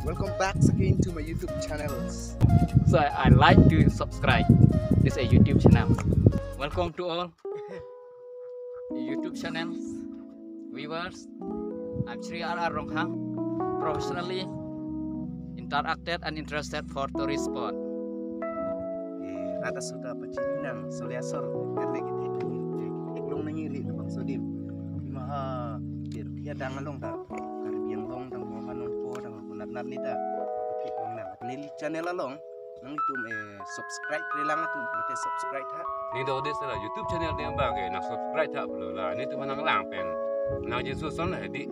Welcome back again to my YouTube channels. So I like to subscribe this a YouTube channel. Welcome to all YouTube channels viewers. I'm Sri R.R. Ronghang, professionally interacted and interested for tourist spot. Rata sudah pacinang soleasor kerle kita long nangili bang sodim imaha dia dangalong ta karbiang long tang manong po tang kunat nita pik long na nili channel along nang itum subscribe lang atum mate subscribe ha ni do des la YouTube channel dia bang ke nak subscribe tak perlu lah ni tu manang lang pen nak je susun lah di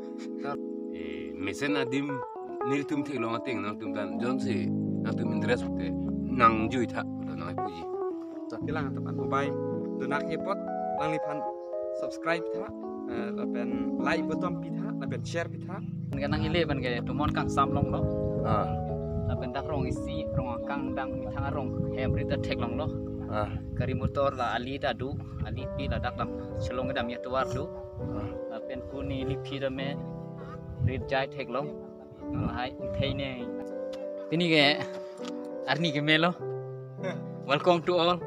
mesen adim ni tum thik long ating nang tum dan jon si nang tum interest te nang jui tak nang puji kilang teman mobile donak ipot lang lipan subscribe tha lapen like button pitha lapen share pitha Kanang ile ban ke tumon kang samlong lo. Lapen dak rong isi rong kang dang mitang rong hem rita tek long lo. Kari motor la ali dadu ali pi la dak lam chelong dam ya tuar du. Lapen kuni lipi da me rit jai tek long. Hai thei ne. Tini ke arni ke melo. Welcome to all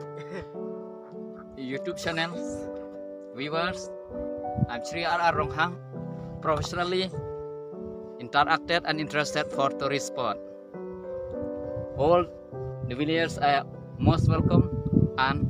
YouTube channels viewers. I'm Sri R.R. Ronghang, professionally interacted and interested for tourist spot. All the viewers are most welcome, and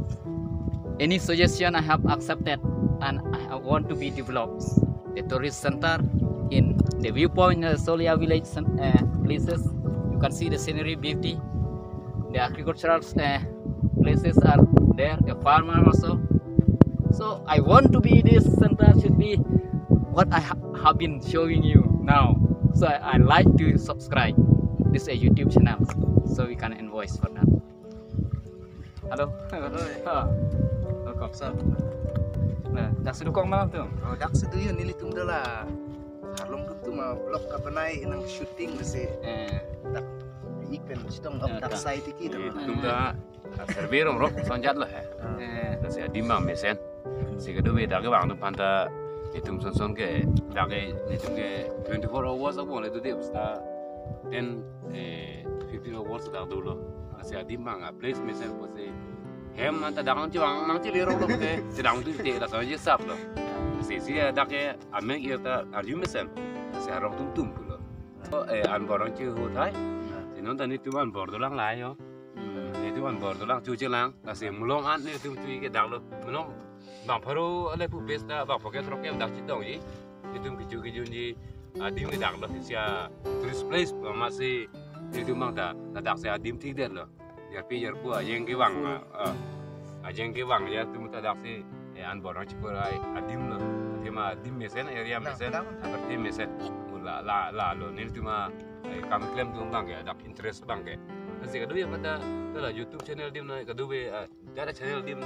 any suggestion I have accepted, and I want to be developed the tourist center in the viewpoint Solia village places. You can see the scenery beauty. The agricultural places are there, a farmer also. So I want to be this center should be what I have been showing you now. So I like to subscribe this a YouTube channel so we can invoice for that. Halo. Welcome sir. Nah, dak sedukong malam tuh. dak seduyo nili tum dala harlong tum vlog ka panai nang shooting besi dak ikan sitong dak sai tiki tum da servirong rok sonjat lah si adimang mesen si kedua dah ke bang tu panta itu son ke dah ke itu ke 24 hours aku boleh tu dia bisa 15 hours dah dulu si adimang place mesen pasti hem nanti dah kan ciwang nang cili rok ke sedang tu dia dah sonjat sap loh si dah ke amek ia tak arju mesen si arok tum dulu an borang ciu thai si non tadi tu an bor tu lang lai yo itu an bor tu lang cuci lang kasi mulong an ni tu cuci ke dah lo mulong bang paru ale pu bes da bang poket roke dah citong ji itu kiju ni adim ke dah lo sia tourist place masih itu mang dah sia adim tidak lo ya pi yer ku yang ke wang ajeng ke wang ya tu muta dah si an bor orang cipur adim lo tema adim mesen area mesen seperti mesen la lo ni tu mah kami klaim tu bang ya dah interest bang ke kasi kedua yang pada lah YouTube channel dia na kedua ada channel dia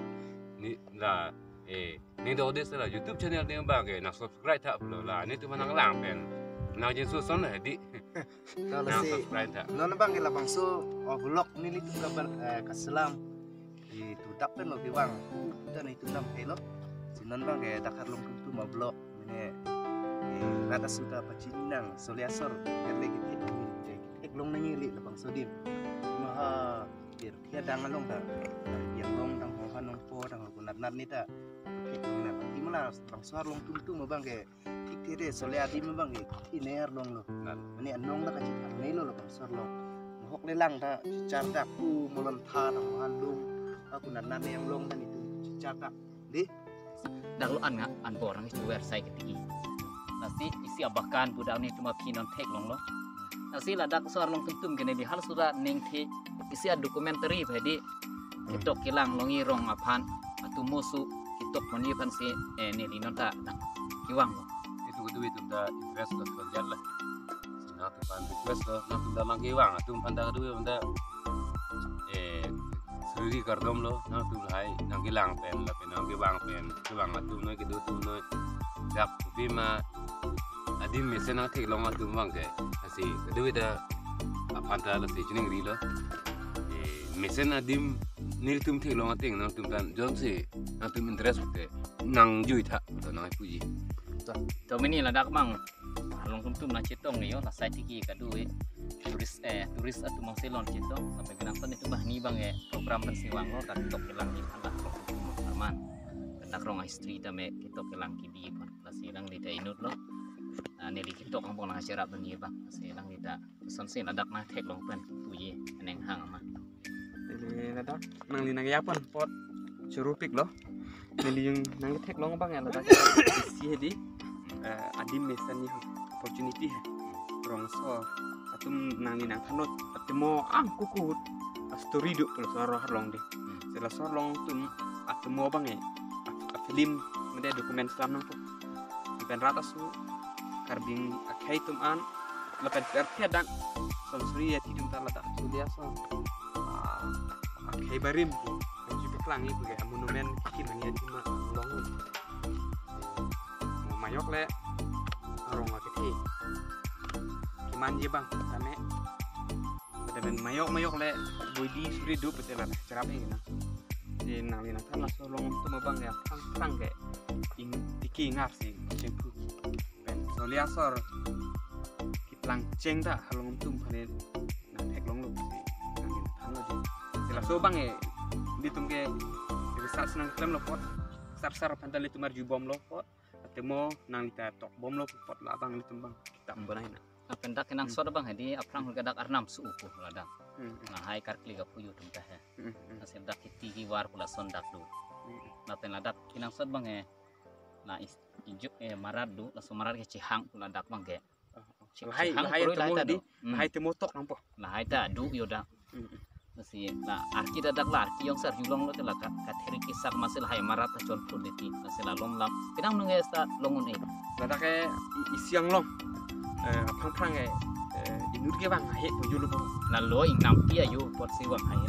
ni lah ni do des lah YouTube channel dia bang ke nak subscribe tak perlu lah ni tu manang lang pen nak je susun lah di kalau si subscribe tak non bang ke labang so vlog nili tum kabar kaselam itu dak pen lo bang dan itu nam hello si non bang ke dak harlong tum vlog ini rata sudah pacinang soleasor kerle kita long nangili labang sodim maha dia dangalong ta yang long tang manong po tang kunat nita pik long na imala bang suar long tum bang ke tikere solea di bang ke iner long lo ani anong la ka ci nelo lo bang suar long hok le lang ta cardak ku molon tha tang handung kunat nat yang long tan itu cardak di Dak lo an borang itu website ketigi. Nasi isi abakan budak ni cuma pinon tek long lo. Nasi ladak soar long tum kene di hal sudah neng the isi dokumentari jadi kitok kilang longi rong apan atu musu kitok moni pan si ni linon ta kiwang lo. itu kedua itu dah interest lo kerja lah nak tu pan request lo nak tu dah langgi wang tu pan dah kedua dah suri kardom lo nak tu hai nak hilang pen lah pen nak wang pen kiwang tu noi kedua tu noi dak tapi mah adim mesen nak tek long tu wang ke asi kedua dah apa dah lah si jenis rilo mesen adim ni tum tek long ating nak tum dan jon si nak tum interest ke nang jui tak nang puji To mini ladak mang halong tum na citong yo la sai tiki ka duwe turis atu mau silon citong sampai kenapa itu bah ni bang program pensiwang lo tak tok kelang di anak aman tak rong istri tame kitok kelang kidi pun la silang di inut lo neli kitok kampung nang syarat ni bang silang di tak pesan sin adak na tek long pen tuye eneng hang mah Nili ladak nang linang yapon pot curupik loh. Nili yung nang tek long bang ya ladak isi di adim mesan ni opportunity rong so atum nang linang kanot atemo kukut story duk tu soro harlong deh. Setelah sorong tum atemo bang film mede dokumen selam nang tu. Pen ratas tu karbing akai tum an lepen kerja dan sonsuri ya tidum tak letak tu dia so. Akai barim tu juga kelangi tu kayak monumen kiki nang ya cuma long. Mayok le arong aketi. Kiman je bang tane. Pada mayok le bodi suri du betul lah cerape gitu. Di nang linang kan langsung long tu bang ya pang kayak tiki ngar sih cengku. Ben soliasor kitlang ceng tak halong tum pane nang hek long lu sih nang linang kan aja. Sila so bang di tum ke besar senang klem lo pot sar pantal itu marju bom lo pot atemo nang lita tok bom lo pot lah bang itu bang kita membenahi nak pendak kenang soda bang di aprang gadak arnam suuku ladak nah hai karkli ga puyu tum tah asem dak kiti war pula sondak du na pen ladak kenang sod bang na ijuk maradu langsung marad ke cihang pula dak bang ke hai temo di hai temo tok nampo nah hai ta du yoda si na arki dadak la arki yang sar julong lo tela kat heri kisak masil hai marata chon pun deti masila lom lam pinang nunge sta longun ladak ke isiang long pang inur ke bang hai pujulu na lo ing nampi ayu pot siwang hai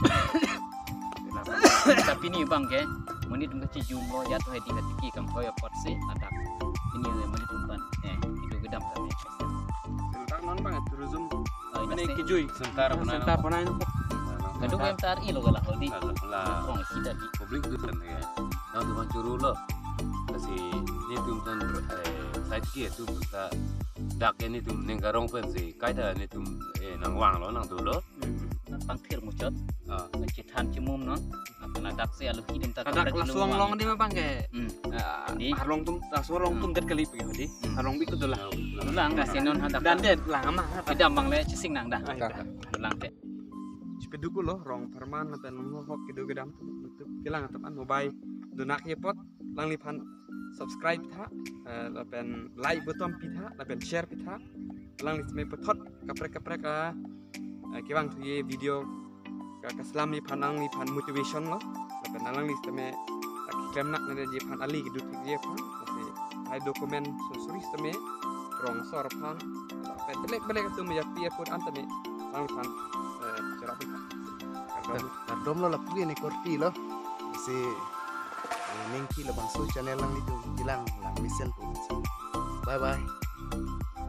tapi ni bang ke menit mesti jumlo ya tu hai tiki kam koy pot si adak ini menit umpan itu gedam tadi sebentar non bang tourism ini kijui Sebentar benain kadung MTRI lo galah hodi lah rong isi tadi publik tu kan ya nah tu curu lo kasi ni tu kan site ki tu ta dak ni tu nenggarong pen si kaida ni tu nang wang lo nang tu lo pangthir mucot cithan cimum non kena dak si alu hidim ta dak lasuang long di bang ke harlong tum lasuang tum det kali pergi hodi harlong bi kudu lah ulang kasinon hadak dan det lang mah pedam bang le cising nang dah ulang te peduku loh rong perman dan menghok kido gedam tutup kilang teman mobile donak pot lang lipan subscribe tha lapen like button pitha lapen share pitha lang lisme potot kaprek kibang tu ye video ka selam lipan lang lipan motivation lo lapen lang lisme kikem nak nade je pan ali kido tik je pan masih hai dokumen sosuri steme rong sor pan lapen belek tu menjadi pun antame lang lipan Kardom lo lapuin ni korti lo si nengki lo bang so channel lang itu bilang lang listen po bye bye